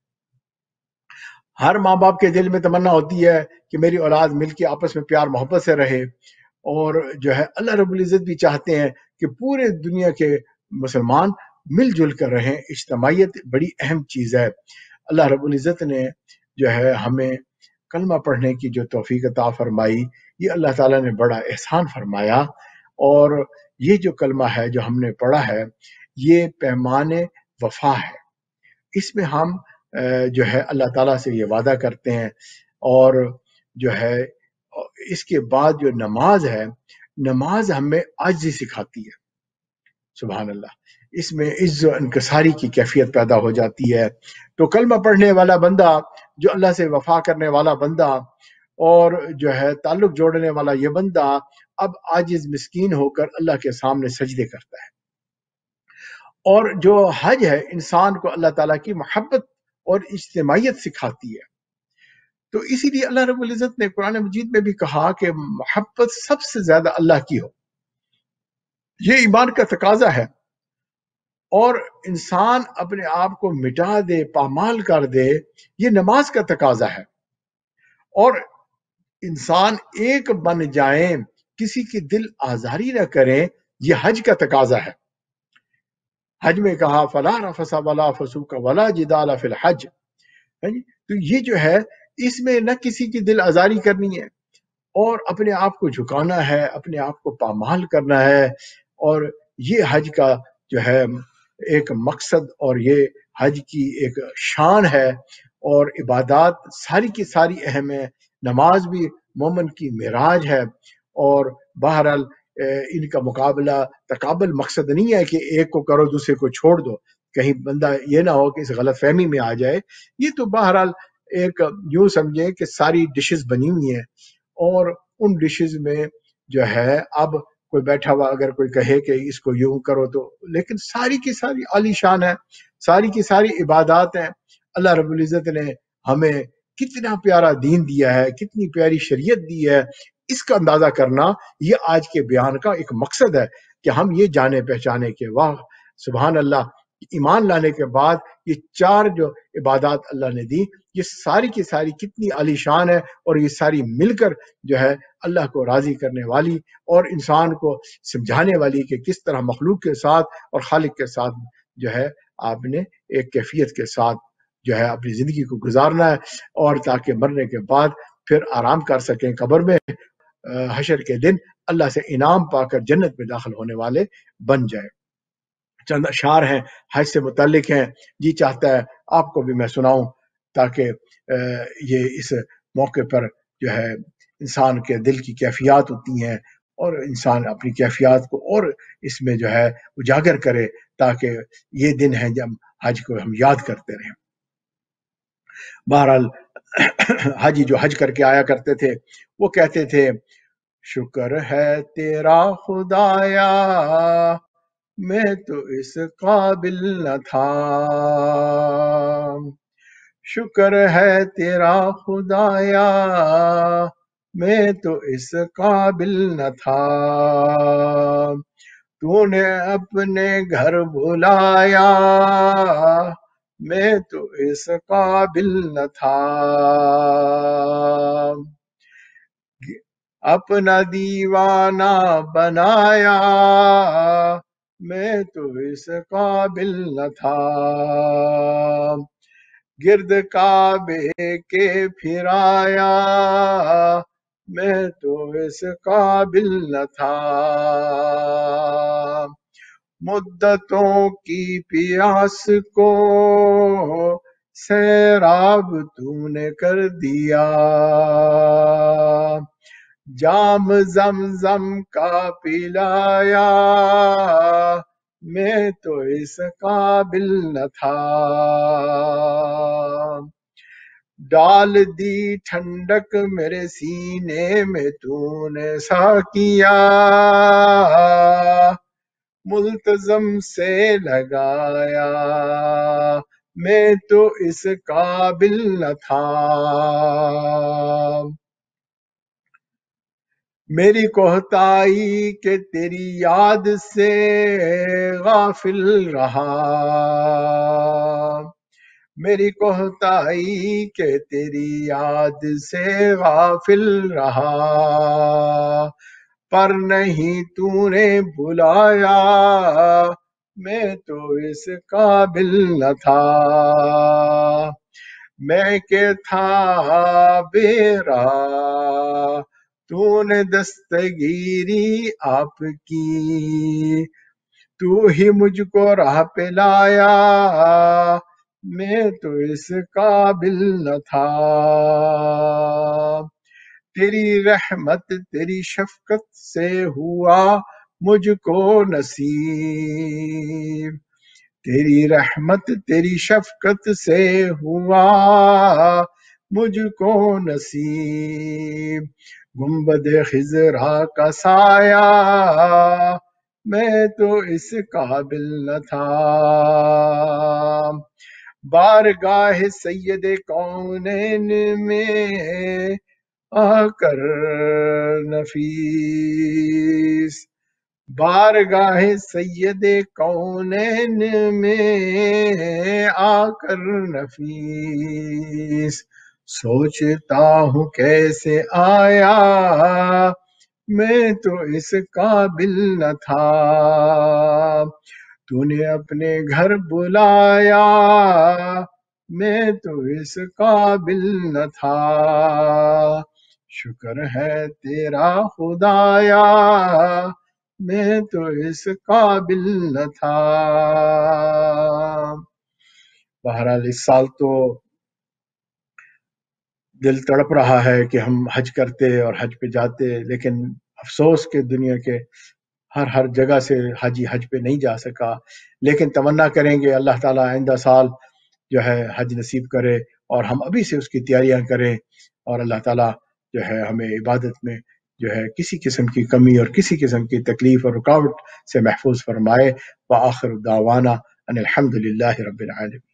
ہر ماں باپ کے دل میں تمنا ہوتی ہے کہ میری اولاد مل کے آپس میں پیار محبت سے رہے، اور جو ہے اللہ رب العزت بھی چاہتے ہیں کہ پورے دنیا کے مسلمان مل جل کر رہیں۔ اجتماعیت بڑی اہم چیز ہے۔ اللہ رب العزت نے جو ہے ہمیں کلمہ پڑھنے کی جو توفیق عطا فرمائی، یہ اللہ تعالیٰ نے بڑا احسان فرمایا، اور یہ جو کلمہ ہے جو ہم نے پڑھا ہے یہ پیمان وفا ہے۔ اس میں ہم جو ہے اللہ تعالیٰ سے یہ وعدہ کرتے ہیں، اور جو ہے اس کے بعد جو نماز ہے، نماز ہمیں عاجزی سکھاتی ہے۔ سبحان اللہ، اس میں عز و انکساری کی کیفیت پیدا ہو جاتی ہے۔ تو کلمہ پڑھنے والا بندہ، جو اللہ سے وفا کرنے والا بندہ، اور جو ہے تعلق جوڑنے والا یہ بندہ، اب عاجز مسکین ہو کر اللہ کے سامنے سجدے کرتا ہے۔ اور جو حج ہے انسان کو اللہ تعالیٰ کی محبت اور اجتماعیت سکھاتی ہے۔ تو اسی لیے اللہ رب العزت نے قرآن مجید میں بھی کہا کہ محبت سب سے زیادہ اللہ کی ہو، یہ ایمان کا تقاضا ہے، اور انسان اپنے آپ کو مٹا دے، پامال کر دے، یہ نماز کا تقاضا ہے، اور انسان ایک بن جائیں، کسی کی دل آزاری نہ کریں، یہ حج کا تقاضا ہے۔ حج میں کہا فلا رفث ولا فسوق ولا جدال فی الحج، تو یہ جو ہے اس میں نہ کسی کی دل آزاری کرنی ہے، اور اپنے آپ کو جھکانا ہے، اپنے آپ کو پامال کرنا ہے، اور یہ حج کا جو ہے ایک مقصد، اور یہ حج کی ایک شان ہے۔ اور عبادات ساری کی ساری اہم ہے، نماز بھی مومن کی معراج ہے، اور بہرحال ان کا مقابلہ تقابل مقصد نہیں ہے کہ ایک کو کرو دوسرے کو چھوڑ دو، کہیں بندہ یہ نہ ہو کہ اس غلط فہمی میں آ جائے۔ یہ تو بہرحال ایک یوں سمجھیں کہ ساری ڈشز بنی ہوئی ہیں، اور ان ڈشز میں جو ہے اب کوئی بیٹھا ہوا اگر کوئی کہے کہ اس کو یوں کرو تو، لیکن ساری کی ساری عالی شان ہے، ساری کی ساری عبادات ہیں۔ اللہ رب العزت نے ہمیں کتنا پیارا دین دیا ہے، کتنی پیاری شریعت دی ہے، اس کا اندازہ کرنا یہ آج کے بیان کا ایک مقصد ہے۔ کہ ہم یہ جانے پہچانے کہ واہ سبحان اللہ، ایمان لانے کے بعد یہ چار جو عبادات اللہ نے دی یہ ساری کی ساری کتنی عالی شان ہے، اور یہ ساری مل کر جو ہے اللہ کو راضی کرنے والی اور انسان کو سمجھانے والی کہ کس طرح مخلوق کے ساتھ اور خالق کے ساتھ جو ہے آپ نے ایک کیفیت کے ساتھ جو ہے اپنی زندگی کو گزارنا ہے، اور تاکہ مرنے کے بعد پھر آرام کر سکیں قبر میں، حشر کے دن اللہ سے انعام پا کر جنت میں داخل ہونے والے بن جائے۔ چند اشعار ہیں حج سے متعلق ہیں، جی چاہتا ہے آپ کو بھی میں سناؤں تاکہ یہ اس موقع پر جو ہے انسان کے دل کی کیفیات ہوتی ہیں اور انسان اپنی کیفیات کو اور اس میں جو ہے اجاگر کرے، تاکہ یہ دن ہے جب حج کو ہم یاد کرتے رہیں۔ بہرحال حاجی جو حج کر کے آیا کرتے تھے وہ کہتے تھے شکر ہے تیرا خدایا میں تو اس قابل نہ تھا، شکر ہے تیرا خدایا میں تو اس قابل نہ تھا، تو نے اپنے گھر بلایا میں تو اس قابل نہ تھا، اپنا دیوانہ بنایا میں تو اس قابل نہ تھا، گرد کعبے کے پھرایا میں تو اس قابل نہ تھا، مدتوں کی پیاس کو سیراب تو نے کر دیا، جام زمزم کا پلایا میں تو اس قابل نہ تھا، ڈال دی ٹھنڈک میرے سینے میں تو نے ساقیا، ملتزم سے لگایا میں تو اس قابل نہ تھا، میری کوتاہی کہ تیری یاد سے غافل رہا، میری کوتاہی کہ تیری یاد سے غافل رہا، پر نہیں تو نے بلایا میں تو اس قابل نہ تھا، میں کہ تھا بے راہ تو نے دستگیری آپ کی، تو ہی مجھ کو راہ پہ لایا میں تو اس قابل نہ تھا، تیری رحمت تیری شفقت سے ہوا مجھ کو نصیب، تیری رحمت تیری شفقت سے ہوا مجھ کو نصیب، گنبد خضرا کا سایہ میں تو اس قابل نہ تھا، بارگاہ سید کونین میں آ کر نفیس، بارگاہ سید کونین میں آ کر نفیس، سوچتا ہوں کیسے آیا میں تو اس قابل نہ تھا، تو نے اپنے گھر بلایا میں تو اس قابل نہ تھا، شکر ہے تیرا خدایا میں تو اس قابل نہ تھا۔ بہرحال اس سال تو دل تڑپ رہا ہے کہ ہم حج کرتے اور حج پہ جاتے، لیکن افسوس کہ دنیا کے ہر ہر جگہ سے حاجی حج پہ نہیں جا سکا، لیکن تمنا کریں گے اللہ تعالیٰ آئندہ سال جو ہے حج نصیب کرے اور ہم ابھی سے اس کی تیاریاں کریں، اور اللہ تعالیٰ جو ہے ہمیں عبادت میں جو ہے کسی قسم کی کمی اور کسی قسم کی تکلیف اور رکاوٹ سے محفوظ فرمائے۔ وآخر دعوانا ان الحمد للہ رب العالمین۔